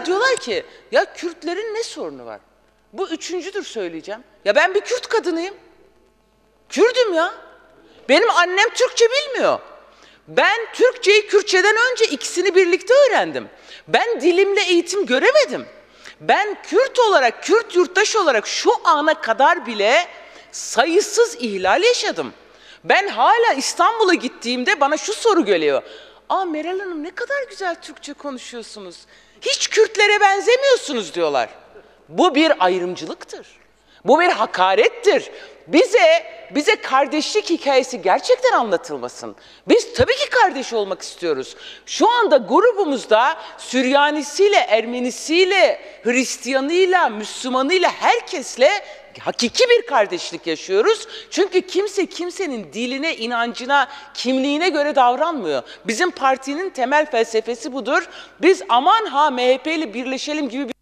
Bana diyorlar ki ya Kürtlerin ne sorunu var? Bu üçüncüdür söyleyeceğim. Ya ben bir Kürt kadınıyım. Kürdüm ya. Benim annem Türkçe bilmiyor. Ben Türkçeyi Kürtçeden önce ikisini birlikte öğrendim. Ben dilimle eğitim göremedim. Ben Kürt olarak, Kürt yurttaş olarak şu ana kadar bile sayısız ihlal yaşadım. Ben hala İstanbul'a gittiğimde bana şu soru geliyor. Aa Meral Hanım ne kadar güzel Türkçe konuşuyorsunuz. Hiç Kürtlere benzemiyorsunuz diyorlar. Bu bir ayrımcılıktır. Bu bir hakarettir. Bize kardeşlik hikayesi gerçekten anlatılmasın. Biz tabii ki kardeş olmak istiyoruz. Şu anda grubumuzda Süryanisiyle, Ermenisiyle, Hristiyanıyla, Müslümanıyla, herkesle hakiki bir kardeşlik yaşıyoruz. Çünkü kimse kimsenin diline, inancına, kimliğine göre davranmıyor. Bizim partinin temel felsefesi budur. Biz aman ha MHP ile birleşelim gibi bir